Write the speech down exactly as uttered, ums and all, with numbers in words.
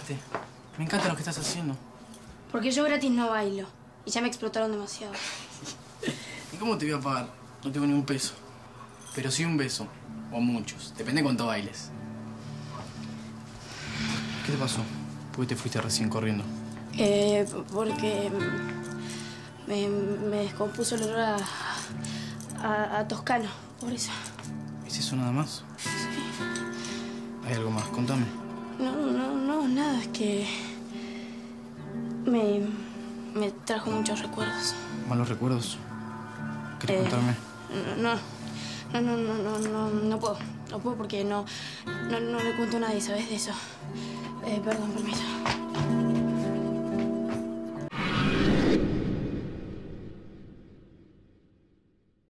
bailaste. Me encanta lo que estás haciendo. Porque yo gratis no bailo. Y ya me explotaron demasiado. ¿Y cómo te voy a pagar? No tengo ni un peso. Pero sí un beso. O muchos. Depende de cuánto bailes. ¿Qué te pasó? ¿Por qué te fuiste recién corriendo? Eh, porque me, me descompuso el olor a, a, a toscano, por eso. ¿Es eso nada más? Sí. ¿Hay algo más? Contame. No, no, no, nada, es que me, me trajo muchos recuerdos. ¿Malos recuerdos? ¿Querés Eh, contarme? No, no, no, no, no, no, no puedo. No puedo porque no, no, no le cuento a nadie, ¿sabes de eso? Eh, perdón, permiso.